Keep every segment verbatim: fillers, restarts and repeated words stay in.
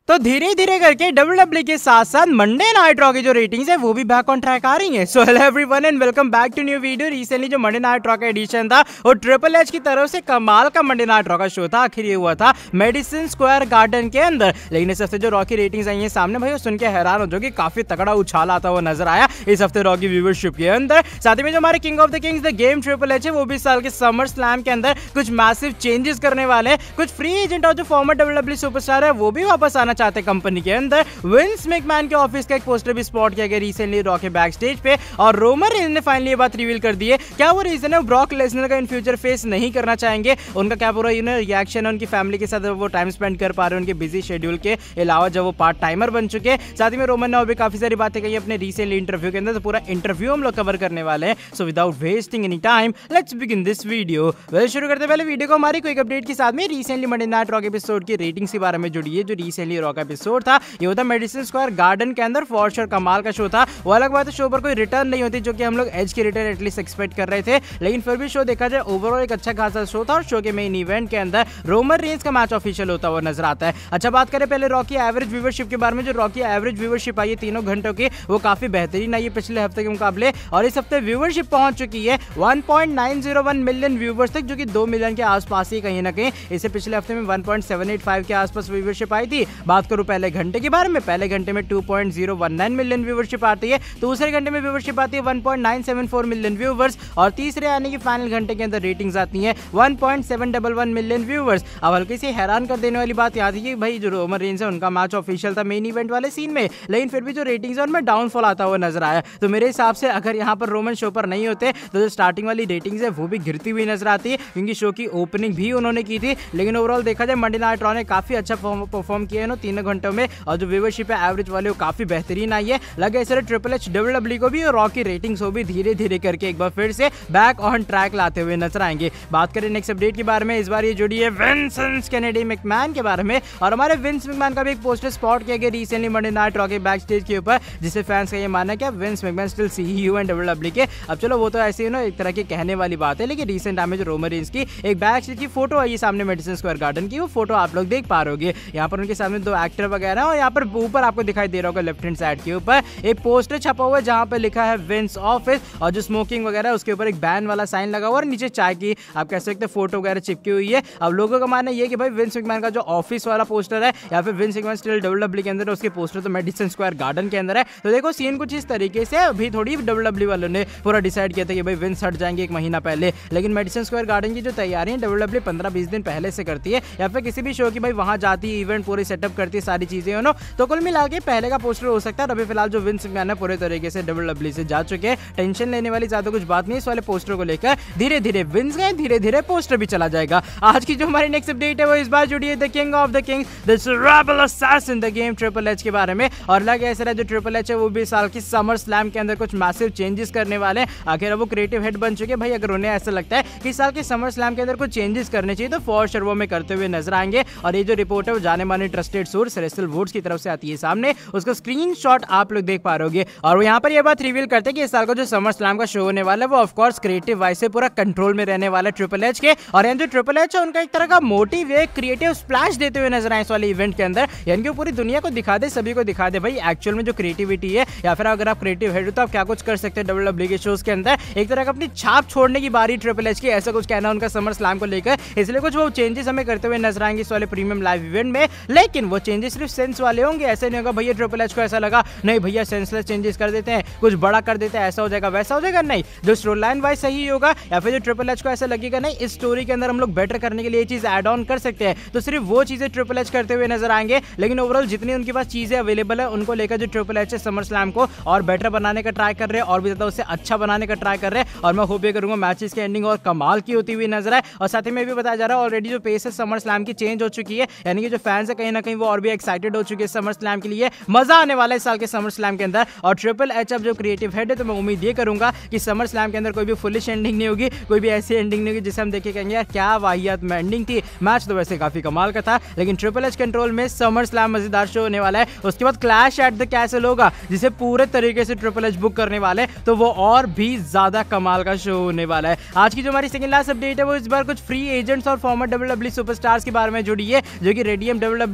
तो धीरे धीरे करके डब्ल्यूडब्ल्यूई के साथ साथ मंडे नाइट रॉ की जो रेटिंग्स है वो भी बैक ऑन ट्रैक आ रही है। So hello everyone and welcome back to new video. Recently जो मंडे नाइट रॉ का एडिशन था और ट्रिपल एच की तरफ से कमाल का मंडे नाइट रॉ का शो था। आखिर ये हुआ था मेडिसन स्क्वायर गार्डन के अंदर। लेकिन इस हफ्ते जो रॉ की रेटिंग्स आई है सामने भाई सुन के हैरान हो जाओगे, काफी तगड़ा उछाल आता हुआ नजर आया इस हफ्ते रॉ की व्यूअरशिप के अंदर। साथ ही में जो हमारे king of the kings the game triple H है वो भी इस साल के समर स्लैम के अंदर कुछ मैसिव चेंजेस करने वाले हैं। कुछ फ्री एजेंट और जो फॉर्मर डब्ल्यूडब्ल्यूई सुपरस्टार है वो भी वापस आना चाहते हैं कंपनी के अंदर। विंस मैकमैन के ऑफिस का एक पोस्टर भी स्पॉट किया गया रिसेंटली रॉ के बैक स्टेज पे और रोमन रेंज ने फाइनली ये बात रिवील कर दी है। क्या वो रीजन है ब्रॉक लेसनर का इन फ्यूचर फेस नहीं करना चाहेंगे? उनका क्या पूरा यू नो रिएक्शन है, उनकी फैमिली के साथ वो टाइम स्पेंड कर पा रहे हैं उनके बिजी शेड्यूल के अलावा जब वो पार्ट टाइमर बन चुके हैं। साथ ही में रोमन ने और भी काफी सारी बातें कही अपने रिसेंटली इंटरव्यू के अंदर, तो पूरा इंटरव्यू हम लोग कवर करने वाले हैं। So without wasting any time let's begin this video. Well शुरू करते पहले वीडियो को हमारी क्विक अपडेट के साथ में recently Monday night Raw episode की रेटिंग्स के बारे में जुड़ी है। जो रिसेंटली रॉ का एपिसोड था ये होता मेडिसन स्क्वायर गार्डन के अंदर, फॉर श्योर कमाल का शो था। वो अलग बात है शो पर कोई रिटर्न नहीं होती जो कि हम लोग एज की रिटर्न एटलीस्ट एक्सपेक्ट कर रहे थे, लेकिन फिर भी शो देखा जाए ओवरऑल एक अच्छा खासा शो था। और शो के मेन इवेंट के अंदर रोमन रेंज का मैच ऑफिशियल होता हुआ नजर आता है। अच्छा बात करें पहले रॉ की एवरेज व्यूअरशिप के बारे में। जो रॉ की एवरेज व्यूअरशिप आई है तीनों घंटों की वो काफी बेहतरीन आई है पिछले हफ्ते के मुकाबले, और इस हफ्ते व्यूअरशिप पहुंच चुकी है one point nine zero one million viewers तक, जो कि दो मिलियन के आसपास ही कहीं ना कहीं। इससे पिछले हफ्ते में one point seven eight five के आसपास व्यूअरशिप आई थी। बात करूं पहले घंटे के बारे में, पहले घंटे में two point zero one nine million viewership आती है, दूसरे घंटे में व्यूअरशिप आती है one point nine seven four million viewers, और तीसरे यानी कि फाइनल घंटे के अंदर रेटिंग्स आती हैं one point seven one one million viewers. अब हल्की सी हैरान कर देने वाली बात याद है कि भाई जो रोमन रेंज है उनका मैच ऑफिशियल था मेन इवेंट वाले सीन में, लेकिन फिर भी जो रेटिंग्स है उनमें डाउनफॉल आता हुआ नजर आया। तो मेरे हिसाब से अगर यहाँ पर रोमन शो पर नहीं होते तो जो स्टार्टिंग वाली रेटिंग्स है वो भी गिरती हुई नजर आती है, क्योंकि शो की ओपनिंग भी उन्होंने की थी। लेकिन ओवरऑल देखा जाए मंडे नाइट रॉ ने काफी अच्छा परफॉर्म किया है तीनों घंटों में, और जो व्यूअरशिप है एवरेज वाले वो काफी बेहतरीन आई है। लगे इस ट्रिपल एच डब्ल्यूडब्ल्यूई को भी और रॉ की रेटिंग्स वो भी धीरे धीरे करके एक बार फिर से बैक ऑन ट्रैक लाते हुए नजर आएंगे। बात करें नेक्स्ट अपडेट के बारे में, इस बार ये जुड़ी है विंस केनेडी मैकमैन के बारे में, और हमारे विंस मैकमैन का भी एक पोस्टर स्पॉट किया गया रिसेंटली मंडे नाइट रॉ के बैक स्टेज के ऊपर, जिससे फैंस का ये मानना है कि Vince McMahon still CEO and WWE के। अब चलो वो तो ऐसे ही ना एक तरह की कहने वाली बात है, लेकिन रिसेंट टाइम में जो रोमन रेंज की एक बैक स्टेज की फोटो आई सामने मेडिसन स्क्वायर गार्डन की, वो फोटो आप लोग देख पा रहे हो। यहाँ पर उनके सामने दो एक्टर वगैरह, और यहाँ पर ऊपर आपको दिखाई दे रहा होगा लेफ्ट हैंड साइड के ऊपर एक पोस्टर छपा हुआ है जहाँ पे लिखा है विंस ऑफिस, और जो स्मोकिंग वगैरह उसके ऊपर एक बैन वाला साइन लगा हुआ और नीचे चाय की आप कह सकते हैं फोटो वगैरह चिपकी हुई है। अब लोगों का मानना ये कि भाई विंस मैकमैन का जो ऑफिस वाला पोस्टर है या फिर विंस मैकमैन स्टिल डब्ल्यूडब्ल्यूई के अंदर, उसके पोस्टर तो मेडिसन स्क्वायर गार्डन के अंदर है। तो देखो सीन कुछ इस तरीके से अभी थोड़ी डब्ल्यूडब्ल्यूई वालों ने पूरा डिसाइड किया था कि भाई विंस हट जाएंगे एक महीना पहले, लेकिन मेडिसन स्क्वायर गार्डन की जो तैयारी है डब्ल्यूडब्ल्यूई पंद्रह बीस दिन पहले से करती है, या फिर किसी भी शो की भाई वहां जाती है, इवेंट पूरी सेटअप करती है, सारी चीजें यू नो। तो कुल मिला के पहले का पोस्टर हो सकता है। अभी फिलहाल जो विंस मैकमैन है पूरे तरीके से डब्ल्यूडब्ल्यूई से जा चुके हैं, टेंशन लेने वाली ज्यादा कुछ बात नहीं इस वाले पोस्टर को लेकर। धीरे धीरे विंस गए, धीरे धीरे पोस्टर भी चला जाएगा। आज की जो हमारी नेक्स्ट अपडेट है वो इस बार जुड़ी है the king of the kings the rebel assassin the game triple H के बारे में, और लगे ऐसा है जो ट्रिपल एच है वो भी साल की समर स्लैम के अंदर कुछ मैसिव चेंजेस करने वाले हैं। आखिर वो क्रिएटिव हेड बन चुके हैं भाई, अगर उन्हें ऐसा लगता है कि साल के समर स्लैम के अंदर कुछ चेंजेस करने चाहिए तो फॉर श्योर वो में करते हुए नजर आएंगे। और ये जो रिपोर्ट है वो जाने माने ट्रस्टेड सोर्स रेसल वुड्स की तरफ से आती है सामने, उसका स्क्रीनशॉट आप लोग देख पा रहे हो। और वो यहाँ पर ये बात रिवील करते हैं कि इस साल का जो समर स्लैम का शो होने वाला है वो ऑफ कोर्स क्रिएटिव वाइज से पूरा कंट्रोल में रहने वाला है ट्रिपल एच के, और यहाँ जो ट्रिपल एच है उनका एक तरह का मोटिव है, क्रिएटिव स्प्लैश देते हुए नजर आए इस वाले इवेंट के अंदर, यानी कि पूरी दुनिया को दिखा दे, सभी को दिखा दे भाई एक्चुअल में जो क्रिएटिविटी है, या फिर अगर आप क्रिएटिव हेड हो तो आप क्या कुछ कर सकते हैं डब्ल्यूडब्ल्यूई के शोज के अंदर। एक तरह का अपनी छाप छोड़ने की बारी ट्रिपल एच की, ऐसा कुछ कहना उनका समर स्लैम को लेकर, इसलिए कुछ वो चेंजेस हमें करते हुए नजर आएंगे इस वाले प्रीमियम लाइव इवेंट में। लेकिन वो चेंजेस सिर्फ सेंस वाले होंगे, ऐसे नहीं होगा भैया ट्रिपल एच को ऐसा लगा नहीं भैया सेंसलेस चेंजेस कर देते हैं, कुछ बड़ा कर देते हैं, ऐसा हो जाएगा वैसा हो जाएगा, नहीं। जो स्टोरी लाइन वाइज सही होगा, या फिर जो ट्रिपल एच को ऐसा लगेगा नहीं इस स्टोरी के अंदर हम लोग बेटर करने के लिए ये चीज ऐड ऑन कर सकते हैं, तो सिर्फ वो चीजें ट्रिपल एच करते हुए नजर आएंगे। लेकिन ओवरऑल जितनी उनके पास चीजें अवेलेबल है उनको लेकर जो ट्रिपल एच है समर स्लैम को और बेटर बनाने का ट्राई कर रहे हैं, और भी ज्यादा उससे अच्छा बनाने का ट्राई कर रहे हैं। और मैं होप ये करूंगा मैचेस की एंडिंग और कमाल की होती हुई नजर आए। और साथ ही में भी बताया जा रहा है ऑलरेडी जो पेस है समर स्लैम की चेंज हो चुकी है, यानी कि जो फैंस है कहीं ना कहीं वो और भी एक्साइटेड हो चुके हैं समर स्लैम के लिए। मजा आने वाला है इस साल के समर स्लैम के अंदर। और ट्रिपल एच अब जो क्रिएटिव हेड है तो मैं उम्मीद ये करूंगा कि समर स्लैम के अंदर कोई भी फुलिश एंडिंग नहीं होगी, कोई भी ऐसी एंडिंग नहीं होगी जिसे हम देखे कहेंगे यार क्या वाहियात में एंडिंग थी। मैच तो वैसे काफी कमाल का था, लेकिन ट्रिपल एच कंट्रोल में समर स्लैम मजेदार शो होने वाला है। उसके बाद क्लैश एट द कैसल होगा जिसे पूरे तरीके से ट्रिपल एच बुक करने वाले, तो वो और भी ज्यादा कमाल का शो होने वाला है। आज की जो हमारी सेकंड लास्ट अपडेट है वो इस बार कुछ फ्री एजेंट्स और फॉर्मर डब्ल्यूडब्ल्यूई सुपरस्टार्स के बारे में जुड़ी है, जो कि रेडियम डब्ल्यूडब्ल्यूई के अंदर अपनी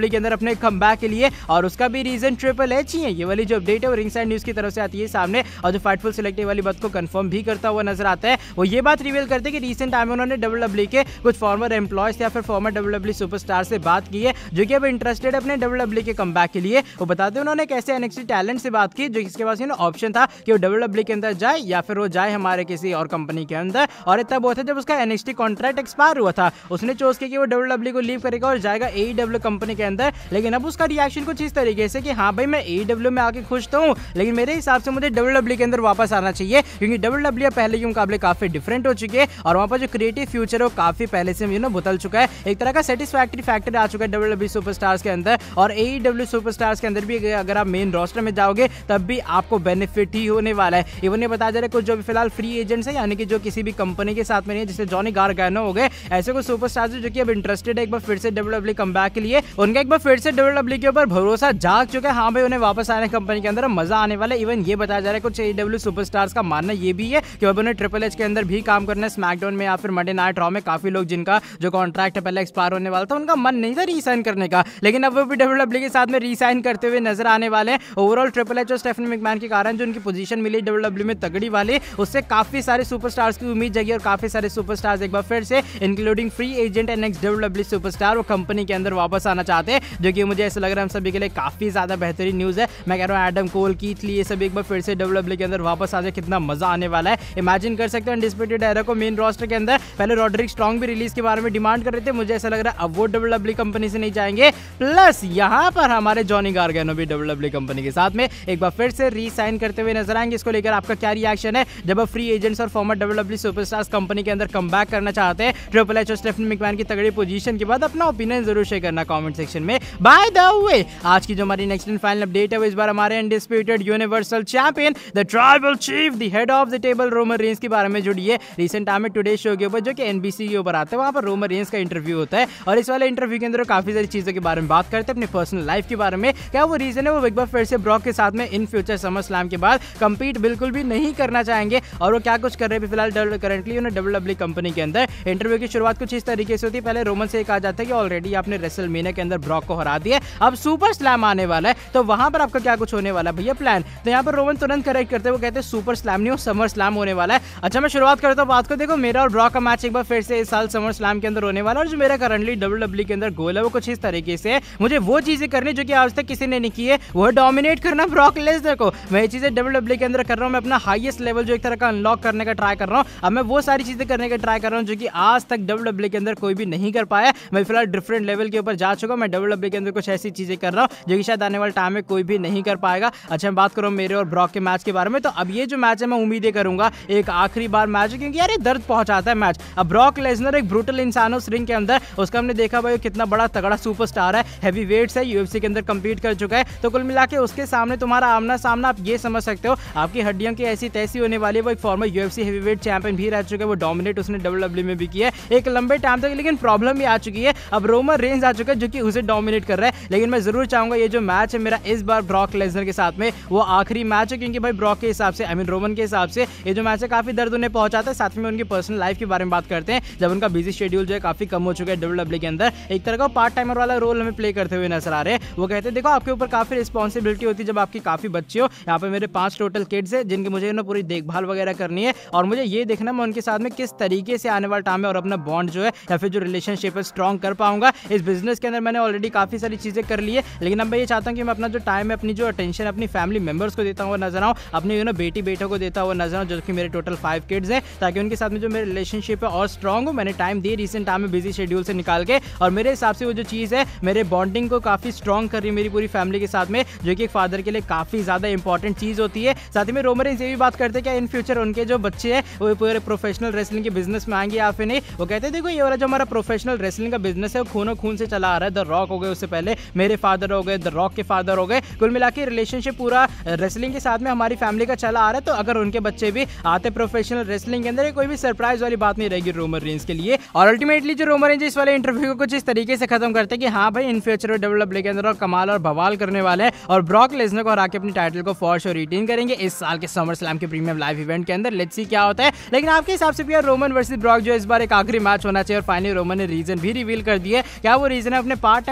अपने कमबैक के लिए, और उसका भी रीजन ट्रिपल एच ही है। ये वाली जो अपडेट है वो रिंगसाइड न्यूज की तरफ से आती है सामने, और जो फाइटफुल सिलेक्टिव वाली बात को कंफर्म भी करता हुआ नजर आता है। वो ये बात रिवील करते हैं कि रिसेंट टाइम में उन्होंने डब्ल्यू डब्ल्यू ई के कुछ फॉर्मर एम्प्लॉयज या फिर former W W E superstar से बात की है जो कि अब इंटरेस्टेड अपने डब्ल्यू डब्ल्यू ई के कमबैक के लिए। वो बताते हैं उन्होंने कैसे एनएक्सटी टैलेंट से बात की, जो इसके पास ऑप्शन था कि वो डब्ल्यू डब्ल्यू ई के अंदर जाए या फिर वो जाए हमारे किसी और कंपनी के अंदर। और तब वो था जब उसका एनएक्सटी कॉन्ट्रैक्ट एक्सपायर हुआ था, उसने चूज किया कि वो डब्ल्यू डब्ल्यू ई को लीव करेगा और जाएगा एईडब्ल्यू कंपनी के अंदर। लेकिन अब उसका रिएक्शन कुछ इस तरीके से कि हाँ भाई मैं एईडब्ल्यू में आके खुश तो हूँ, लेकिन मेरे हिसाब से मुझे डब्ल्यू डब्ल्यू ई के अंदर वापस आना चाहिए, क्योंकि डब्ल्यू डब्ल्यू ई पहले के मुकाबले काफी डिफरेंट हो चुके हैं और वहाँ पर जो क्रिएटिव फ्यूचर है वो काफी पहले से यू नो बदल चुका है। एक तरह का सेटिस्फैक्टरी फैक्टर आ चुका है डब्ल्यू डब्ल्यू ई सुपरस्टार्स के अंदर, और एईडब्ल्यू सुपरस्टार्स के अंदर भी अगर आप मेन रोस्टर में जाओगे तब भी आपको बेनिफिट ही होने वाला है। इवन ये बताया जा रहा है कुछ जो फिलहाल फ्री एजेंट्स है, यानी कि जो किसी भी कंपनी के साथ में नहीं है, जैसे जॉनी गारगानो हो गए, ऐसे कुछ सुपरस्टार्स जो कि अब इंटरेस्टेड है एक बार फिर से डब्ल्यू डब्ल्यू ई कमबैक के लिए। उनका एक बार फिर से डब्ल्यू डब्ल्यू ई के ऊपर भरोसा जाग चुका है, हाँ भाई उन्हें वापस आने कंपनी के अंदर मजा आने वाला है। इवन ये बताया जा रहा है कुछ एईडब्ल्यू सुपरस्टार्स का मानना ये भी है कि अब उन्हें ट्रिपल एच के अंदर भी काम करना है, स्मैकडाउन में या फिर मंडे नाइट रॉ में। काफी लोग जिनका जो कॉन्ट्रैक्ट है पहले एक्सपायर होने वाला था, उनका मन नहीं था रीसाइन करने का, लेकिन अब वो भी डब्ल्यू डब्ल्यू ई के साथ में रीसाइन करते हुए नजर आने वाले हैं। ओवरऑल ट्रिपल एच और स्टेफनी मैकमैन के कारण जो उनकी पोजीशन मिली डब्ल्यू डब्ल्यू में तगड़ी वाली, उससे काफी सारे सुपरस्टार्स की उम्मीद जगी और काफी सारे सुपरस्टार्स एक बार फिर से including free agent and NXT W W superstar वो कंपनी के अंदर वापस आना चाहते हैं, जो कि मुझे ऐसा लग रहा है हम सभी के लिए काफी ज्यादा बेहतरीन न्यूज है। मैं कह रहा हूँ एडम कोल, कीथ ली, ये सब एक बार फिर से डब्ल्यू डब्ल्यू के अंदर वापस आ जाए, कितना मजा आने वाला है। इमेजिन कर सकते हैं अनडिस्प्यूटेड एरा को मेन रोस्टर के अंदर, पहले रॉड्रिक स्ट्रॉन्ग भी रिलीज के बारे में डिमांड कर रहे थे, मुझे ऐसा लग रहा है अब वो डब्ल्यू डब्ल्यू कंपनी से नहीं जाएंगे। प्लस यहाँ पर हमारे जॉनी गारगानो भी डब्ल्यू डब्ल्यू कंपनी के साथ में एक बार फिर से री साइन करते हुए नजर आएंगे। इसको लेकर आपका क्या रिएक्शन है जब अब फ्री एजेंट्स और former W W superstars company के अंदर कमबैक करना चाहते हैं ट्रिपल एच और स्टेफनी मैकमैन की तगड़ी पोजीशन के बाद? अपना ओपिनियन जरूर शेयर करना कमेंट सेक्शन में। बाय द वे, आज की जो हमारी नेक्स्ट एंड फाइनल अपडेट है वो इस बार हमारे undisputed universal champion the tribal chief the head of the table Roman Reigns के बारे में जुड़ी है। रिसेंट टाइम में टुडे शो के ऊपर जो कि एनबीसी के ऊपर आता है, वहां पर रोमन रेंस का इंटरव्यू होता है और इस वाले इंटरव्यू के अंदर काफी सारी चीजों के बारे में बात करते हैं, अपने पर्सनल लाइफ के बारे में। क्या वो रीजन है वो एक बार फिर से ब्रॉक के साथ में इन फ्यूचर समर स्लैम के बाद कंपीट बिल्कुल भी नहीं करना चाहेंगे, और वो क्या कुछ कर रहे हैं फिलहाल करंटली उन्हें डब्ल्यू डब्ल्यू कंपनी के अंदर। इंटरव्यू की शुरुआत कुछ इस तरीके से होती है, पहले रोमन से कहा जाता है कि ऑलरेडी आपने रेसलमेनिया के अंदर ब्रॉक को हरा दिया, अब सुपर स्लैम आने वाला है, तो वहां पर आपका क्या कुछ होने वाला है भैया प्लान? तो यहाँ पर रोमन तुरंत करेक्ट करते हैं, वो कहते हैं सुपर स्लैम नहीं हो समर स्लैम होने वाला है। अच्छा मैं शुरुआत करता हूँ बात को, देखो मेरा और ब्रॉक का मैच एक बार फिर से इस साल समर स्लैम के अंदर होने वाला है, और जो मेरा करंटली डब्ल्यू डब्ल्यू के अंदर गोल है वो कुछ इस तरीके से है, मुझे वो चीजें करनी जो कि आज तक किसी ने नहीं की है, वो डोमिनेट करना ब्रॉक लेसनर को। मैं ये चीजें डब्ल्यू डब्ल्यू के अंदर कर रहा हूँ, मैं अपना हाईएस्ट लेवल जो एक तरह का अनलॉक करने का ट्राई कर रहा हूँ। अब मैं वो सारी चीजें करने का ट्राई कर रहा हूँ जो कि आज तक डब्ल्यू डब्ल्यू के अंदर कोई भी नहीं कर पाया। मैं फिलहाल डिफरेंट लेवल के ऊपर जा चुका, मैं डब्ल्यू डब्ल्यू के अंदर कुछ ऐसी चीजें कर रहा हूँ जो कि शायद आने वाले टाइम में कोई भी नहीं कर पाएगा। अच्छा मैं बात करूँ मेरे और ब्रॉक के मैच के बारे में, तो अब ये जो मैच है मैं उम्मीदें करूंगा एक आखिरी बार मैच है, क्योंकि यार ये दर्द पहुंचाता है मैच। अब ब्रॉक लेसनर एक ब्रूटल इंसान है उस रिंग के अंदर, उसका हमने देखा भाई कितना बड़ा तगड़ा सुपरस्टार है, हैवी वेट्स है, यूएफसी के अंदर कंपीट कर चुका है, तो कुल मिला के उसके सामने तुम्हारा आमना सामना आप ये समझ सकते हो आपकी हड्डियों की ऐसी तैसी होने वाली है। वो एक फॉर्मर यूएफसी हैवीवेट चैंपियन भी रह चुका है, वो डोमिनेट उसने डब्ल्यू डब्ल्यू में भी किया है एक लंबे टाइम तक, लेकिन प्रॉब्लम भी आ चुकी है, अब रोमन रेंज आ चुका है जो कि उसे डोमिनेट कर रहा है। लेकिन मैं जरूर चाहूंगा ये जो मैच है मेरा इस बार ब्रॉक लेसनर के साथ में वो आखिरी मैच है, क्योंकि भाई ब्रॉक के हिसाब से आई मीन रोमन के हिसाब से ये जो मैच है काफी दर्द उन्हें पहुंचाता है। साथ में उनकी पर्सनल लाइफ के बारे में बात करते हैं, जब उनका बिजी शेड्यूल जो है काफी कम हो चुका है डब्ल्यू डब्ल्यू के अंदर, एक तरह का पार्ट टाइमर वाला रोल हमें प्ले करते हुए नजर आ रहे हैं। वो कहते हैं देखो आपके ऊपर काफी रिस्पॉन्सिबिलिटी होती है जब आपकी काफी बच्चे हो, यहाँ पे मेरे पांच टोटल किड्स है जिनकी मुझे ना पूरी देखभाल वगैरह करनी है, और मुझे ये देखना मैं उनके साथ में किस तरीके से आने वाले टाइम में और अपना बॉन्ड जो है या फिर जो रिलेशनशिप है स्ट्रॉन्ग कर पाऊंगा। इस बिजनेस के अंदर मैंने ऑलरेडी काफी सारी चीजें कर ली है, लेकिन अब मैं ये चाहता हूँ कि मैं अपना जो टाइम है अपनी जो अटेंशन अपनी फैमिली मेंबर्स को देता हुआ नजर आऊँ, अपने यू नो बेटी बेटों को देता हुआ नजर आऊँ, जो कि मेरे टोटल फाइव किड्स है, ताकि उनके साथ में जो मेरे रिलेशनशिप है और स्ट्रॉन्ग हो। मैंने टाइम दी रिसेंट टाइम में बिजी शेड्यूल से निकाल के, और मेरे हिसाब से वो जो चीज़ है मेरे बॉन्डिंग को काफी स्ट्रॉन्ग कर रही है मेरी पूरी फैमिली के साथ में, जो कि एक फादर के लिए काफी ज्यादा इंपॉर्टेंट चीज होती है। साथ ही में रोमन रेंस ये भी बात करते हैं कि इन फ्यूचर उनके जो बच्चे हैं वो पूरे प्रोफेशनल रेसलिंग के बिजनेस में आएंगे या फिर नहीं। वो कहते हैं देखो ये वाला जो हमारा प्रोफेशनल रेसलिंग का बिजनेस है वो खूनो खून से चला आ रहा है, द रॉक हो गए उससे पहले मेरे फादर हो गए, द रॉक के फादर हो गए, कुल मिला के रिलेशनशिप पूरा रेसलिंग के साथ में हमारी फैमिली का चला आ रहा है। तो अगर उनके बच्चे भी आते प्रोफेशनल रेसलिंग के अंदर, कोई भी सरप्राइज वाली बात नहीं रहेगी रोमन रेंस के लिए। और अल्टीमेटली जो रोमन रेंस इस वाले इंटरव्यू को कुछ इस तरीके से खत्म करते हैं कि हाँ भाई इन फ्यूचर डब्ल्यू डब्ल्यू के अंदर और कमाल और बवाल करने वाले हैं, और ब्रॉक लेसनर को हरा के अपनी टाइटल को फॉर श्योर रिटेन करेंगे इस साल के समर स्लैम के प्रीमियम लाइव इवेंट के अंदर। लेट्स सी क्या होता है। लेकिन आपके हिसाब से भी रोमन वर्सेस ब्रॉक जो इस बार एक आखिरी मैच होना चाहिए, और फाइनली रोमन ने रीजन भी रिवील कर दिया है। क्या वो रीजन है अपने पार्ट टाइम शेड्यूल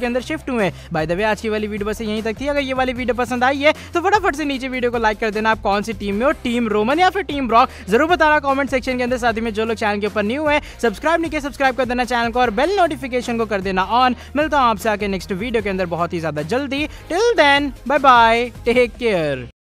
के अंदर शिफ्ट हुए। बाय द वे आज की वाली वीडियो बस यहीं तक थी। अगर ये वाली वीडियो पसंद आई है तो फटाफट से नीचे वीडियो को लाइक कर देना। आप कौन सी टीम में हो, टीम रोमन या फिर टीम ब्रॉक, जरूर बताना कमेंट सेक्शन के अंदर। साथ ही में जो लोग चैनल के ऊपर न्यू है, सब्सक्राइब नहीं किया सब्सक्राइब कर देना चैनल को और बेल नोटिफिकेशन को कर देना ऑन। मिलता हूं आपसे आके नेक्स्ट वीडियो के अंदर बहुत ही ज्यादा जल्दी। Till then bye bye, take care.